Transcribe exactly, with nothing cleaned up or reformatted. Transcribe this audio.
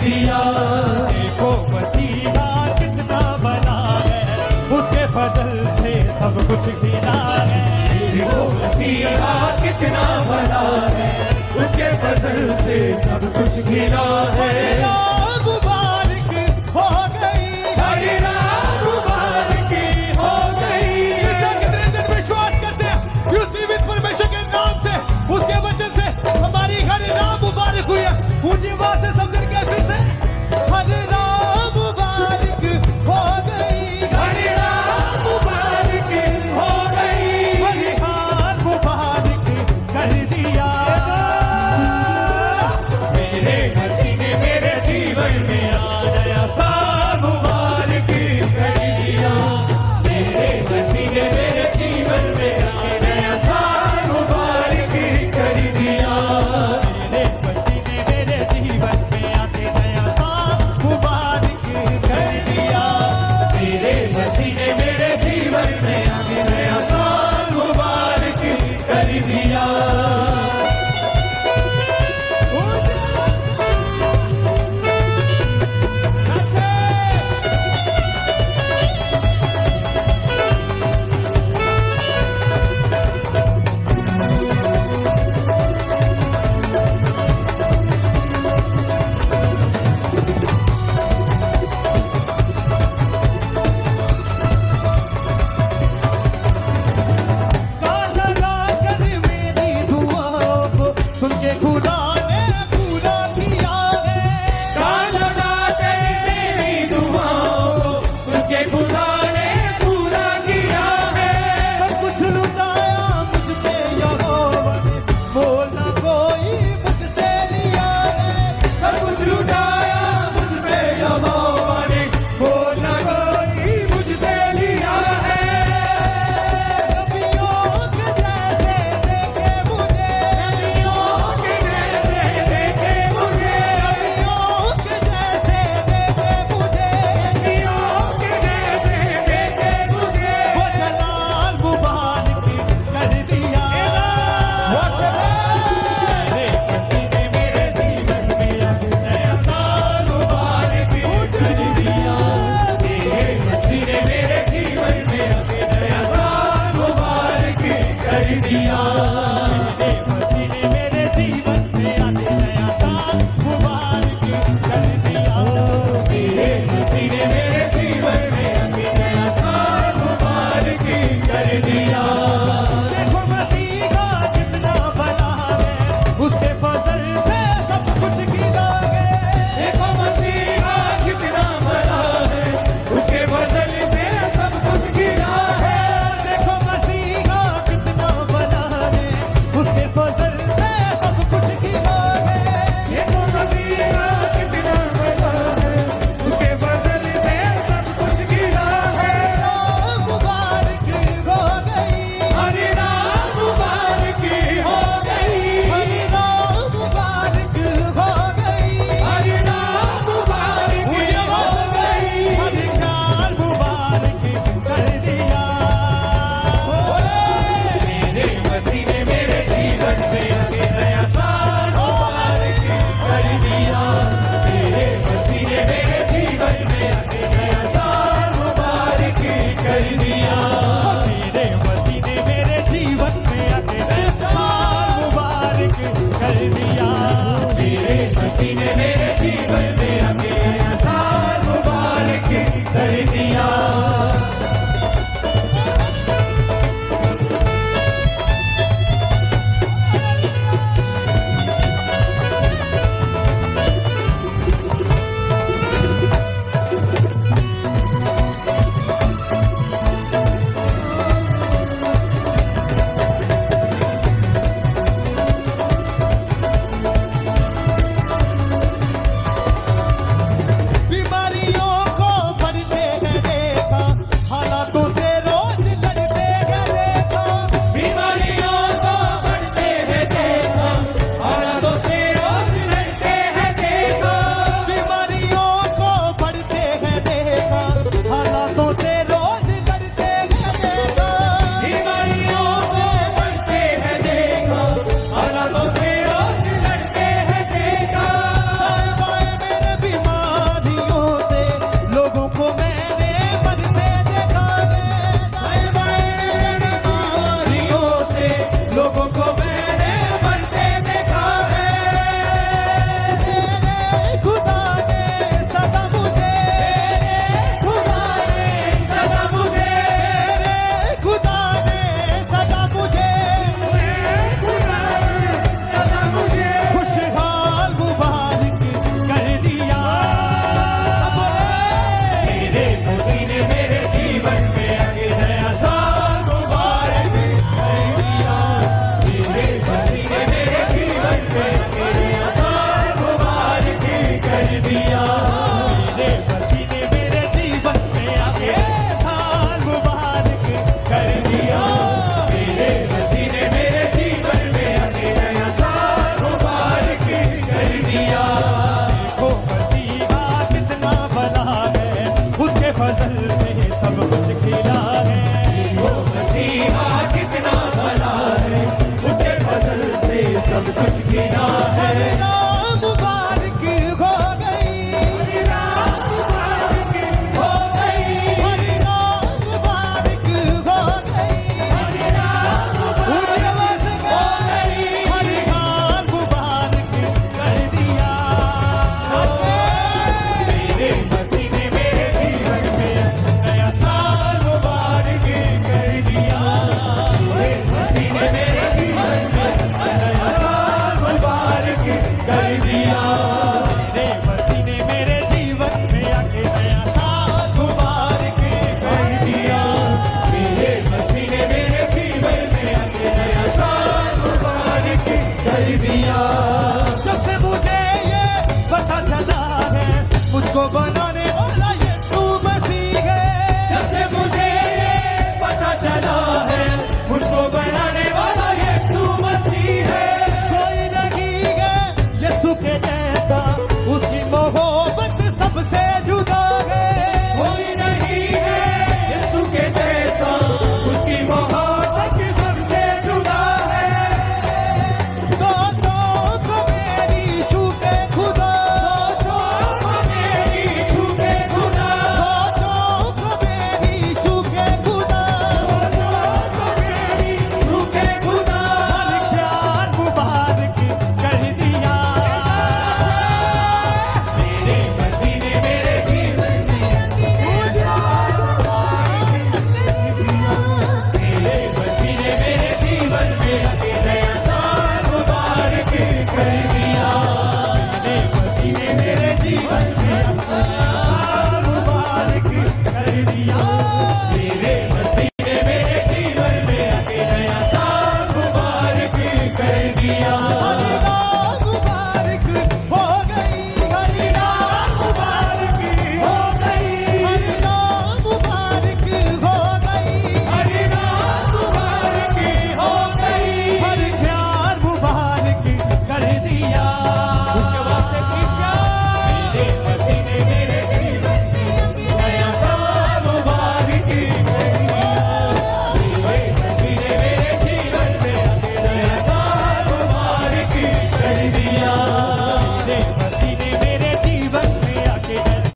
दिया। देखो मसीहा कितना बड़ा है, उसके फजल से सब कुछ खिला है। देखो मसीहा कितना बड़ा है, उसके फजल से सब कुछ खिला है। मुबारक हो गई, हरी रात मुबारक हो गई। कितने दिन विश्वास करते हैं उसी परमेश्वर के नाम से, उसके वचन से हमारी हर रात मुबारक हुई है। ऊंची बात से सब दिन के फिर से हर रात मुबारक हो गई, हरी रात मुबारक हो गई। हरी हाल मुबारक कर दिया। मेरे हसीने मेरे जी मुझको बनाने वाला यीशु मसीह है। जब से मुझे ये पता चला है, मुझको बनाने वाला यीशु मसीह है। कोई नहीं है यीशु के जैसा, उसकी मोहब्बत सबसे जुदा है। कोई नहीं है यीशु के जैसा, उसकी मोहब्बत सबसे जुदा है। सोचो को मेरी छूटे खुदा, सोचो को मेरी छूटे खुदा, सोचो को मेरी छूटे खुदा, सोचो को मेरी छूटे खुदा। प्यार मुबारक कर दिया। मेरे मसीह ने मेरे जीवन में ऐसा मेरे मसीह ने मेरे जीवन में अकेले आसान मुबारक कर दिया। मेरे मसीह ने मेरे जीवन में